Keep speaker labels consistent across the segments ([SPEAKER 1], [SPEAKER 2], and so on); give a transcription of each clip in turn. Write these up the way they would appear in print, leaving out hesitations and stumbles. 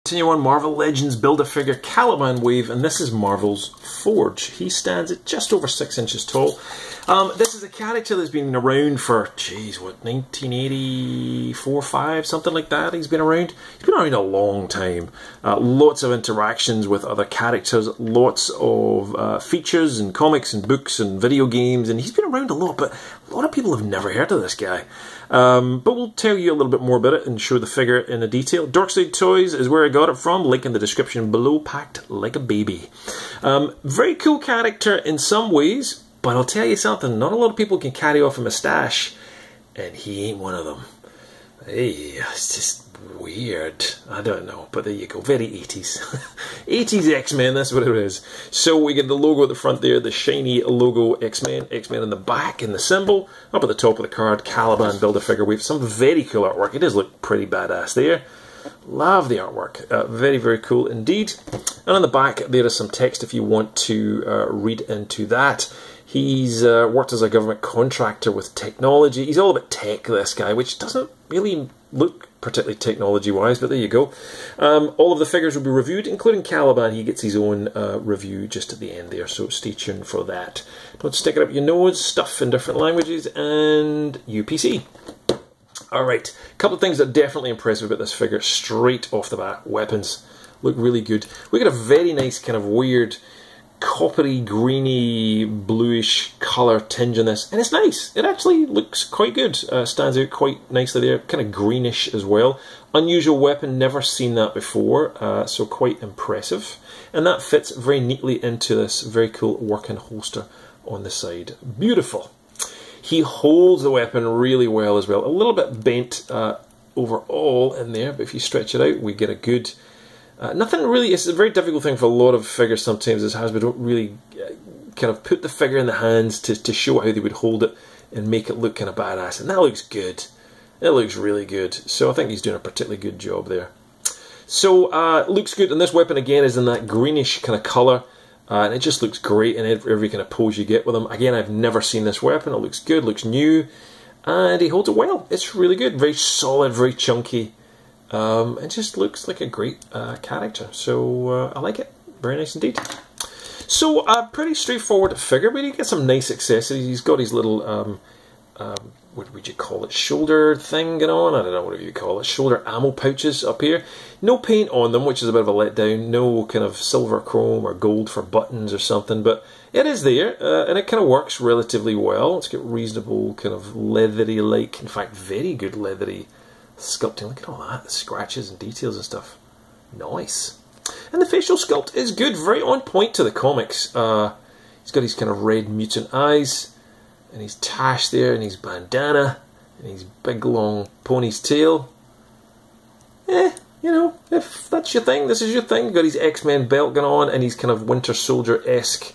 [SPEAKER 1] Continue on, Marvel Legends Build-A-Figure Caliban Wave, and this is Marvel's Forge. He stands at just over 6 inches tall. This is a character that's been around for, geez, what, 1984, 5, something like that. He's been around a long time. Lots of interactions with other characters, lots of features and comics and books and video games, and he's been around a lot, but a lot of people have never heard of this guy. But we'll tell you a little bit more about it and show the figure in a detail. Dorkside Toys is where I got it from, link in the description below, packed like a baby. Very cool character in some ways, but I'll tell you something, not a lot of people can carry off a moustache, and he ain't one of them. Hey, it's just weird. I don't know, but there you go. Very 80s. 80s X-Men, that's what it is. So we get the logo at the front there, the shiny logo X-Men, X-Men in the back, and the symbol. Up at the top of the card, Caliban Build-A-Figure Wave. Some very cool artwork. It does look pretty badass there. Love the artwork. Very, very cool indeed. And on the back, there is some text if you want to read into that. He's worked as a government contractor with technology. He's all about tech, this guy, which doesn't really look particularly technology-wise, but there you go. All of the figures will be reviewed, including Caliban. He gets his own review just at the end there, so stay tuned for that. Don't stick it up your nose, stuff in different languages, and UPC. Alright, a couple of things that are definitely impressive about this figure straight off the bat. Weapons look really good. We got a very nice kind of weird coppery, greeny, bluish colour tinge on this, and it's nice. It actually looks quite good. Stands out quite nicely there, kind of greenish as well. Unusual weapon, never seen that before, so quite impressive. And that fits very neatly into this very cool working holster on the side. Beautiful. He holds the weapon really well as well. A little bit bent overall in there, but if you stretch it out, we get a good... nothing really, it's a very difficult thing for a lot of figures sometimes, as Hasbro don't really kind of put the figure in the hands to show how they would hold it and make it look kind of badass, and that looks good. It looks really good, so I think he's doing a particularly good job there. So, looks good, and this weapon again is in that greenish kind of colour, and it just looks great in every kind of pose you get with him. Again, I've never seen this weapon, it looks good, looks new, and he holds it well. It's really good, very solid, very chunky. It just looks like a great character, so I like it. Very nice indeed. So, pretty straightforward figure, but you get some nice accessories. He's got his little, what would you call it, shoulder thing going on? I don't know, whatever you call it. Shoulder ammo pouches up here. No paint on them, which is a bit of a letdown. No kind of silver chrome or gold for buttons or something, but it is there, and it kind of works relatively well. It's got reasonable kind of leathery-like, in fact, very good leathery sculpting. Look at all that, the scratches and details and stuff. Nice. And the facial sculpt is good, very on point to the comics. He's got his kind of red mutant eyes, and his tash there, and his bandana, and his big long pony's tail. You know, if that's your thing, this is your thing. Got his X-Men belt going on, and his kind of Winter Soldier-esque,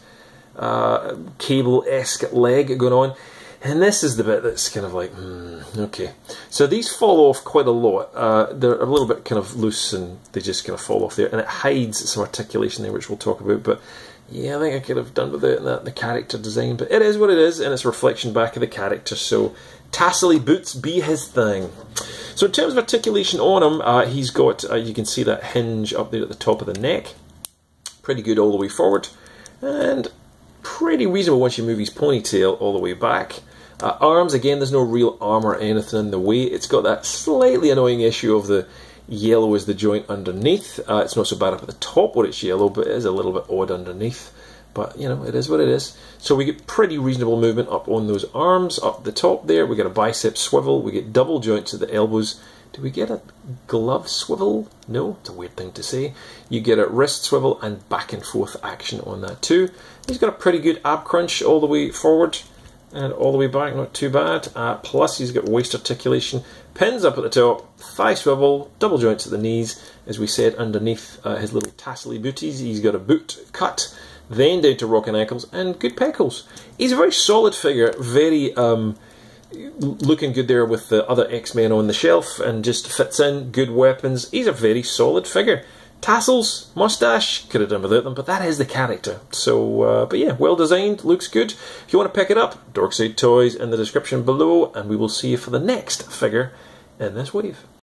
[SPEAKER 1] cable-esque leg going on. And this is the bit that's kind of like, okay. So these fall off quite a lot. They're a little bit kind of loose and they just kind of fall off there. And it hides some articulation there, which we'll talk about. But yeah, I think I could have done with the character design. But it is what it is, and it's a reflection back of the character. So tassely boots be his thing. So in terms of articulation on him, he's got, you can see that hinge up there at the top of the neck. Pretty good all the way forward. And pretty reasonable once you move his ponytail all the way back. Arms, again, there's no real arm or anything in the way. It's got that slightly annoying issue of the yellow as the joint underneath. It's not so bad up at the top where it's yellow, but it is a little bit odd underneath. But, you know, it is what it is. So we get pretty reasonable movement up on those arms. Up the top there, we get a bicep swivel. We get double joints at the elbows. Do we get a glove swivel? No, it's a weird thing to say. You get a wrist swivel and back and forth action on that too. He's got a pretty good ab crunch all the way forward and all the way back, not too bad. Plus he's got waist articulation, pins up at the top, thigh swivel, double joints at the knees. As we said, underneath his little tassely booties, he's got a boot cut, then down to rocking ankles, and good peckles. He's a very solid figure, very looking good there with the other X-Men on the shelf, and just fits in, good weapons. He's a very solid figure. Tassels, mustache, could have done without them, but that is the character. So, but yeah, well designed, looks good. If you want to pick it up, Dorkside Toys in the description below, and we will see you for the next figure in this wave.